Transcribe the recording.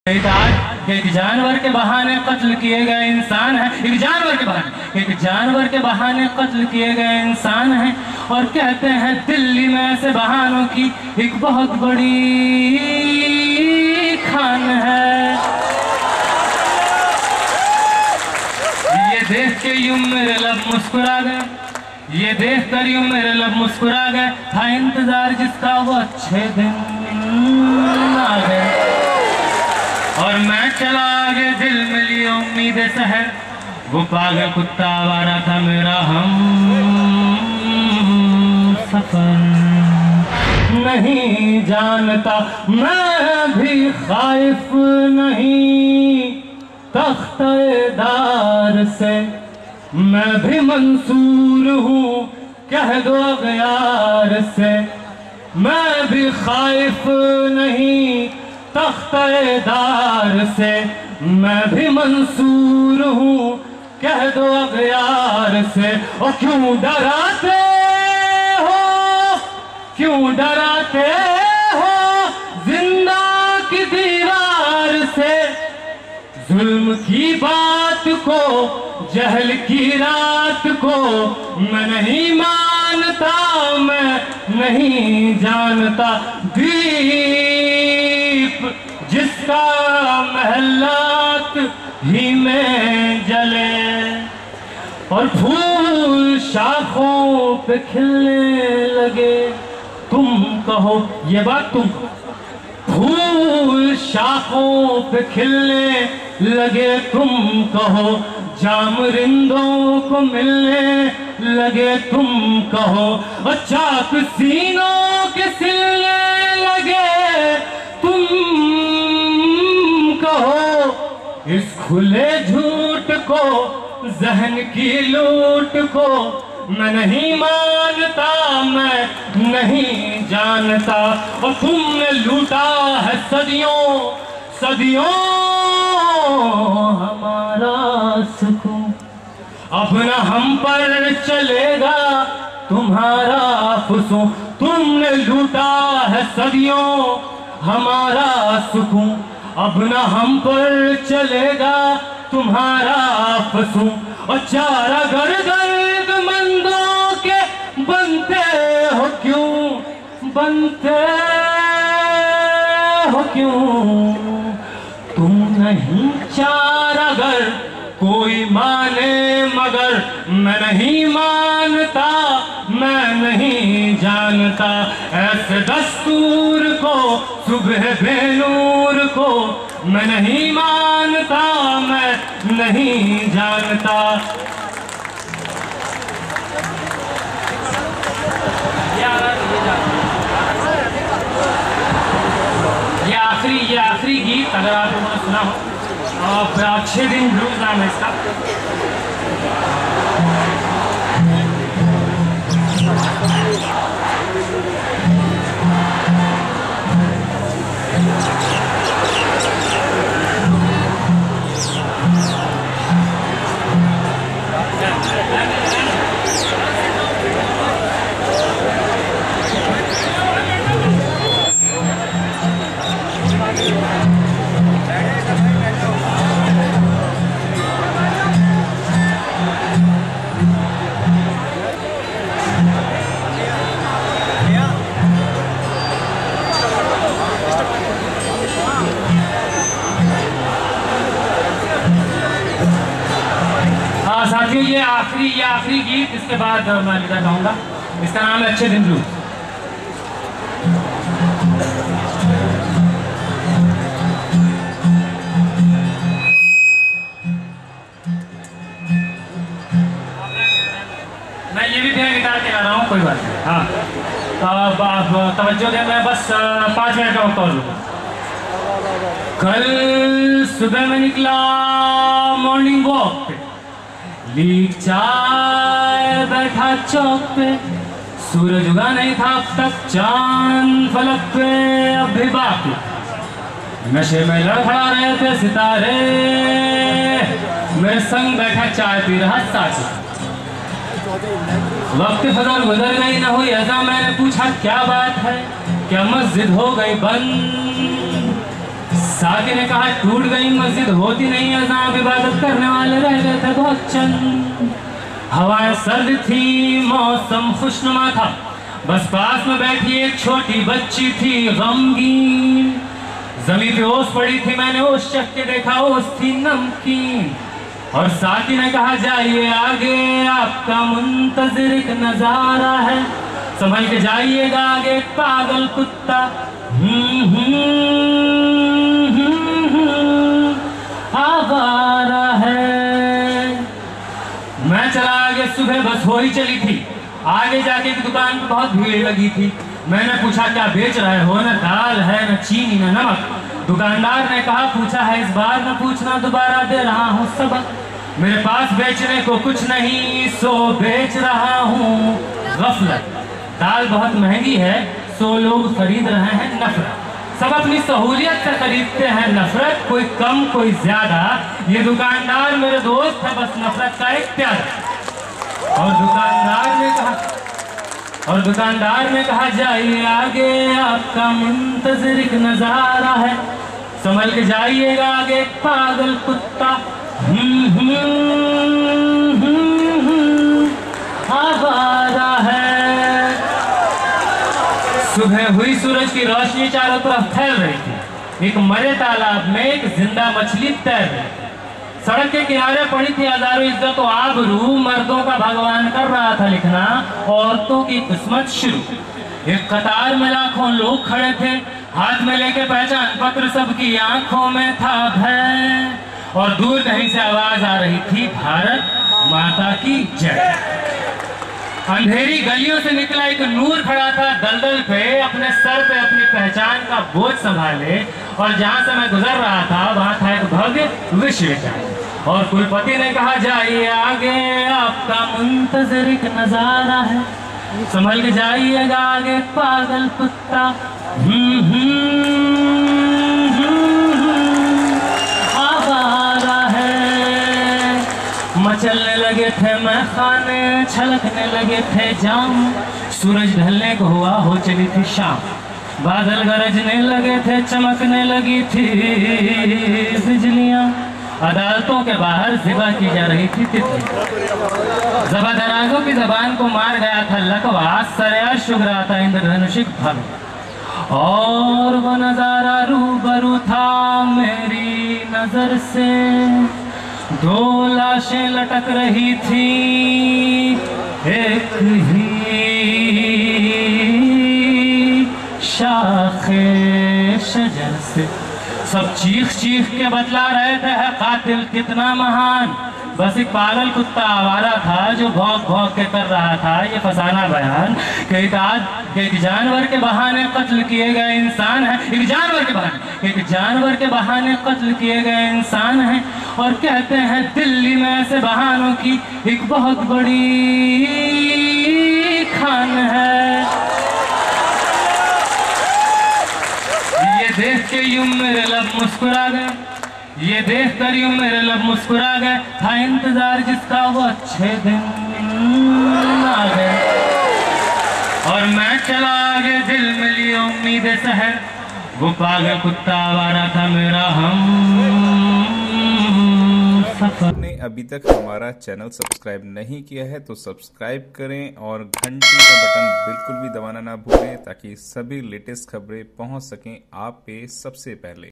एक जानवर के बहाने कत्ल किए गए इंसान है। एक जानवर के बहाने कत्ल किए गए इंसान है। और कहते हैं दिल्ली में ऐसे बहानों की एक बहुत बड़ी खान है। ये देख के यूं मेरे लब मुस्कुरा गए, ये देख कर यूं मेरे लब मुस्कुरा गए। था इंतजार जिसका वो अच्छे दिन आ गए। और मैं चला आगे दिल मिली उम्मीद सहर। वो पागल कुत्ता आवारा था मेरा हम सफर। नहीं जानता मैं भी खाइफ नहीं तख्तेदार से। मैं भी मंसूर हूँ कह दो अगयार से। मैं भी खाइफ नहीं तख्तेदार से। मैं भी मंसूर हूँ कह दो अगयार से। और क्यों डराते हो, क्यों डराते हो जिंदा की दीवार से। जुल्म की बात को, जहल की रात को मैं नहीं मानता, मैं नहीं जानता। दीप जिसका महलात ही में जले और फूल शाखों पे खिलने लगे। तुम कहो ये बात, तुम फूल शाखों पे खिलने लगे। तुम कहो जामरिंदों को मिलने लगे। तुम कहो चाक सीनों के सिलने लगे। तुम कहो इस खुले झूठ को, जहन की लूट को मैं नहीं मानता, मैं नहीं जानता। और तुमने लूटा है सदियों सदियों हमारा सुकून। अब न हम पर चलेगा तुम्हारा फुसूं। तुमने लूटा है सदियों हमारा सुकून। अब न हम पर चलेगा तुम्हारा फुसूं। और चारा दर्द मंदों के बनते हो क्यों, बनते हो क्यों। तुम नहीं चार अगर कोई माने मगर मैं नहीं मानता, मैं नहीं जानता। ऐसे दस्तूर को, सुबह बेनूर को मैं नहीं मानता, मैं नहीं जानता। ये आखिरी गीत अगर आप लोगों ने सुना हो, अच्छे दिन ब्लूज नाम है इसका। साथियों ये आखिरी गीत, इसके बाद मैं लिखा गाऊंगा। इसका नाम है अच्छे दिन ब्लूज। मैं ये भी बिना गिटार के गा रहा हूँ, कोई बात नहीं। हाँ तो अब आप तवज्जो दें, मैं बस 5 मिनट का वक्त और लूँगा। कल सुबह में निकला मॉर्निंग वॉक पे, ली चाय बैठा चौक पे। सूरज उगा नहीं था अब तक, चांद फलक पे अब भी बाकी। नशे में लड़खड़ा रहे थे सितारे, मेरे संग बैठा चाय पी रहा साथी। वक्त फजल गुजर गई न हुई ऐसा, मैंने पूछा क्या बात है, क्या मस्जिद हो गई बंद। साथी ने कहा टूट गई मस्जिद होती नहीं है जहाँ इबादत करने वाले रह गए थे बहुत चंद। हवाएं सर्द थी, मौसम खुशनुमा था, बस पास में बैठी एक छोटी बच्ची थी गमगीन। जमीन पे ओस पड़ी थी, मैंने ओस चख के देखा, ओस थी नमकीन। और साथी ने कहा जाइए आगे, आपका मुंतजिर एक नजारा है, संभल के जाइएगा आगे, पागल कुत्ता आवारा है। मैं चला आगे, सुबह बस हो ही चली थी। आगे जाके एक दुकान पर बहुत भीड़ लगी थी। मैंने पूछा क्या बेच रहे हो? न दाल है, न चीनी, न नमक। दुकानदार ने कहा पूछा है इस बार न पूछना दोबारा, दे रहा हूँ सबक। मेरे पास बेचने को कुछ नहीं, सो बेच रहा हूँ गफलत। दाल बहुत महंगी है, सो लोग खरीद रहे हैं नफरत। सब अपनी सहूलियत से खरीदते हैं नफरत, कोई कम कोई ज्यादा। ये दुकानदार मेरे दोस्त है, बस नफरत का एक प्यादा। और दुकानदार ने कहा जाइए आगे, आपका मुंतजिर एक नजारा है, संभल के जाइएगा आगे, पागल कुत्ता आवारा है। सुबह हुई, सूरज की रोशनी चारों तरफ फैल रही थी। एक मरे तालाब में एक जिंदा मछली तैर रही थी। सड़क के किनारे पड़ी थी हजारों इज्जत और आबरू, मर्दों का भगवान कर रहा था लिखना, औरतों की किस्मत शुरू। एक कतार में लाखों लोग खड़े थे, हाथ में लेके पहचान पत्र, सबकी आंखों में था भय। और दूर कहीं से आवाज आ रही थी, भारत माता की जय। अंधेरी गलियों से निकला एक नूर खड़ा था दलदल पे, अपने सर पे अपनी पहचान का बोझ संभाले। और जहां से मैं गुजर रहा था वहां था एक भव्य विश्वविद्यालय। और कुलपति ने कहा जाइए आगे, आपका मुंतजिर एक नजारा है, संभल के जाइएगा आगे, पागल कुत्ता आवारा है। मचलने लगे थे मैखाने, छलकने लगे थे जाम, सूरज ढलने को हुआ, हो चली थी शाम। बादल गरजने लगे थे, चमकने लगी थी बिजलियां। अदालतों के बाहर ज़िबा की जा रही थी तितली। जबादराजों की जबान को मार गया था लकवा, सरयाश शुग रहा था इंद्रधनुषिक फल। और वो नजारा रूबरू था मेरी नजर से, दो लाशें लटक रही थी एक ही शाखे शजर से। सब चीख चीख के बतला रहे थे है कातिल कितना महान। बस एक पागल कुत्ता आवारा था जो भौंक भौंक के कर रहा था ये फसाना बयान कि एक जानवर के बहाने कत्ल किए गए इंसान है, एक जानवर के बहाने कत्ल किए गए इंसान है। और कहते हैं दिल्ली में ऐसे बहानों की एक बहुत बड़ी खान है। ये देख के यूं मेरे लब मुस्कुरा गए, ये देख कर यूं मेरे लब मुस्कुरा गए, था इंतजार जिसका वो अच्छे दिन आ गए। और मैं चला आगे, दिल में लिए उम्मीद सहर, वो पागल कुत्ता आवारा था मेरा हम सफर। ने अभी तक हमारा चैनल सब्सक्राइब नहीं किया है तो सब्सक्राइब करें और घंटी का बटन बिल्कुल भी दबाना ना भूलें ताकि सभी लेटेस्ट खबरें पहुंच सकें आप पे सबसे पहले।